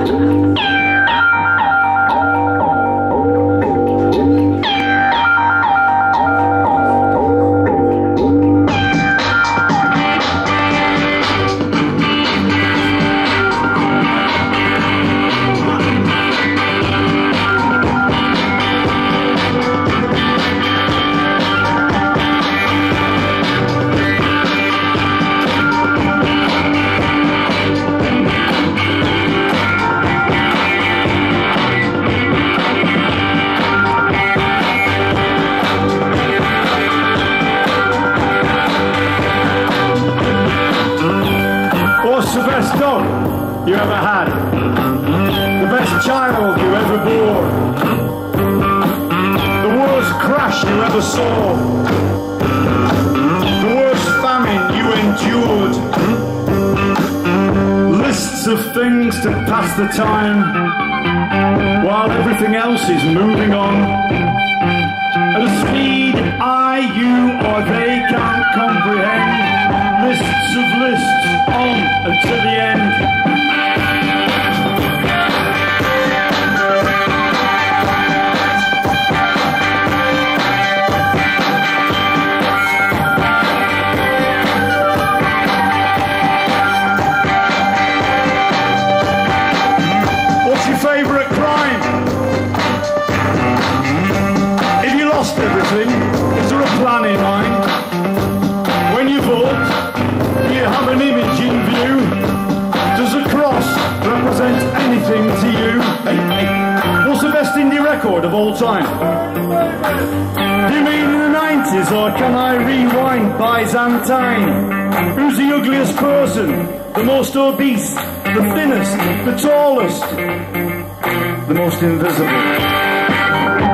What's the best dog you ever had? The best child you ever bore? The worst crash you ever saw? The worst famine you endured? Lists of things to pass the time while everything else is moving on at a speed I, you or they can't comprehend. Lists of lists on and to the end. What's your favourite crime? If you lost everything, is there a plan in mind? When you vote, do you have an image in view? Does a cross represent anything to you? What's the best indie record of all time? Do you mean in the 90s, or can I rewind Byzantine? Who's the ugliest person? The most obese? The thinnest? The tallest? The most invisible?